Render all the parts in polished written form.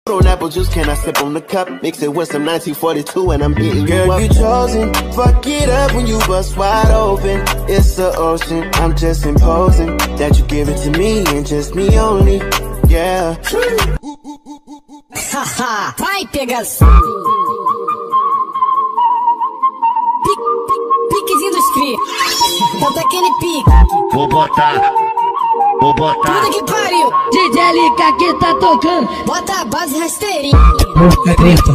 On apple juice, can I sip on the cup? Mix it with some 1942 and I'm hitting you up. Girl, you chosen. Fuck it up when you bust wide open. It's the ocean. I'm just imposing that you give it to me and just me only. Yeah. Haha, vai pegação. Piquezinho dos cri. Bota aquele pique. Vou botar. Puta que pariu. DJ LK que tá tocando. Bota a base rasteirinha. É treta.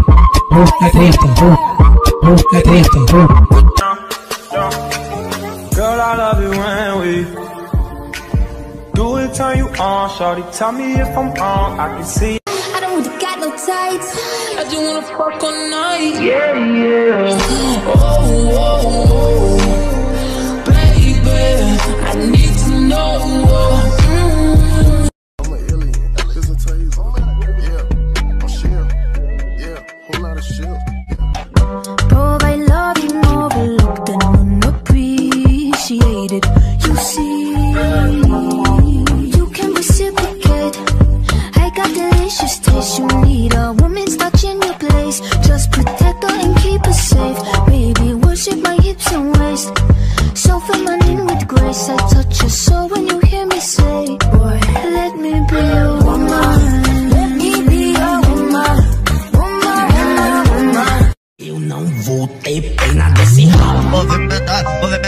Girl, I love it when we do it, turn you on, shorty. Tell me if I'm wrong, I can see. I don't really got no tights. I just wanna fuck all night. Yeah, yeah. Oh, baby, I need to know. I'm an alien, there's a taser. Yeah, I'm chill. Yeah, whole lot of shit. Providing, overlooked and unappreciated. You see, you can reciprocate. I got delicious taste. You need a woman's touch in your place. Just protect her and keep her safe. Baby, worship my hips and waist. So feminine with grace. I touch your soul when you hear me say, boy, let me be a woman. Let me be a woman. Eu não vou ter pena desse ralo. Movimentar.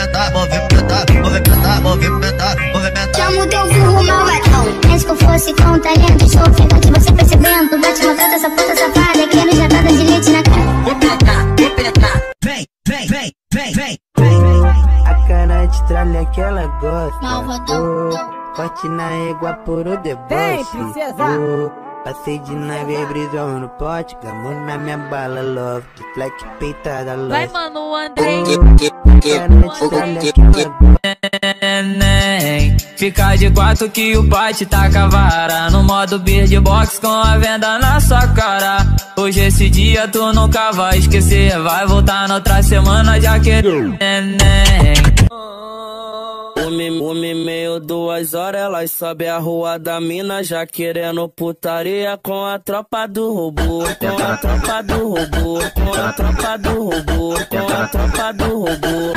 Chamo teu burro malvadão. Pensa que eu fosse com talento. Estou ofegante, você percebendo. Bate maltrata essa puta safada. Quero jatada de leite na cara. Vou penetrar. Vem. A cara de tralha que ela gosta. Malvadão. Forte na égua, puro deboche. Vem, princesa. Passei de nave, brisou no pote. Gamou na minha bala, love. De flex peitada, love. Vai, mano, Andrei. Fica de quatro que o pai te taca a vara. No modo beatbox com a venda na sua cara. Hoje esse dia tu nunca vai esquecer. Vai voltar na outra semana já querendo neném. 1h30, 2 horas, elas sobe a rua da mina já querendo putaria com a tropa do robô, com a tropa do robô, com a tropa do robô, com a tropa do robô.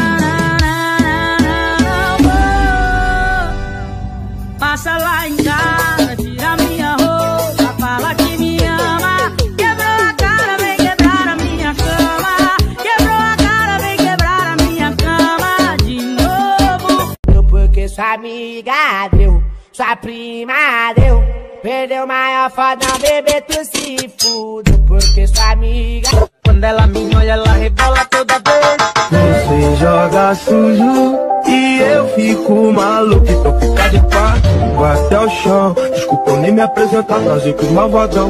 Passa lá em casa, tira minha roupa, fala que me ama. Quebrou a cara, vem quebrar a minha cama. Quebrou a cara, vem quebrar a minha cama de novo. Porque sua amiga deu, sua prima deu. Perdeu maior fodão, bebê, tu se fudeu. Porque sua amiga, quando ela me olha, ela rebola toda vez. Você joga sujo e eu fico maluco. Então fica de quatro, vou até o chão. Desculpa eu nem me apresentar, fazer com os malvadão.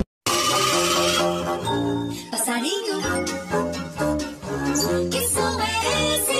Passarinho, que som é esse?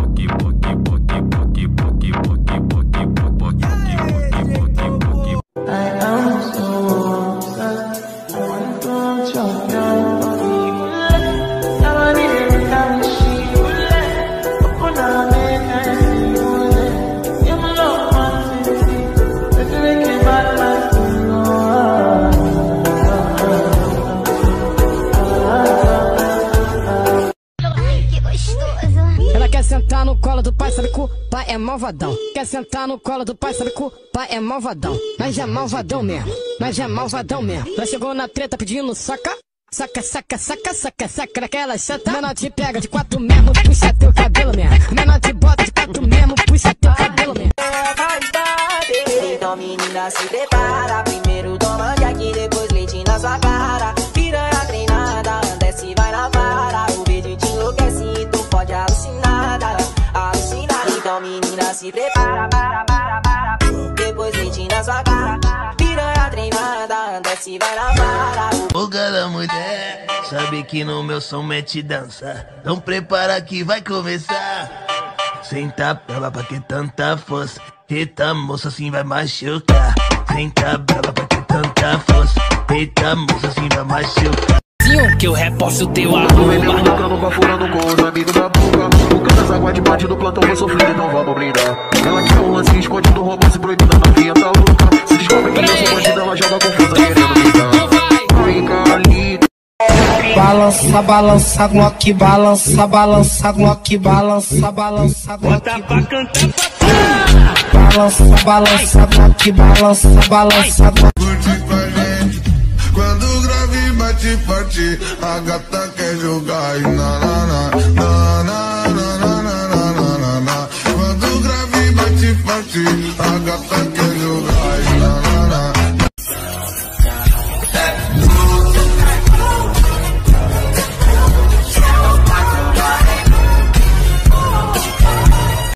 Ela quer sentar no colo do pai, sabe que o pai é malvadão. Quer sentar no colo do pai, sabe que o pai é malvadão. Mas é malvadão mesmo, Já chegou na treta pedindo saca. Saca naquela chata. Menor te pega de 4 mesmo, puxa teu cabelo mesmo. Menor te bota de 4 mesmo, puxa teu cabelo mesmo. Então menina se prepara. Primeiro toma aqui, depois leite na sua cara. Piranha treinada, desce vai na vara. O vídeo te enlouquece e tu pode alucinar. Então menina se prepara, para. Depois leite na sua cara. Piranha treinada, desce vai na vara. Ô gala mulher, sabe que no meu som mete dança. Então prepara que vai começar. Senta brava pra que tanta força. Eita moça, assim vai machucar. Senta brava pra que tanta força. Eita moça, assim vai machucar. Que eu reposto teu Vendeu arroba. no cano, bafurando com os amigos da boca. O cara das águas de bate do plantão vou sofrer, então vamos brindar. Ela quer um lance escondido, romance proibido, a novinha tá louca. Se descobre que eu sou bandida, ela joga confusa querendo me dar. Balança, balança, Glock, balança, balança, Glock, balança, balança, Glock. Balança, balança, Glock, balança, balança, Glock. Curte com a gente, quando o grave bate forte, a gata quer jogar e na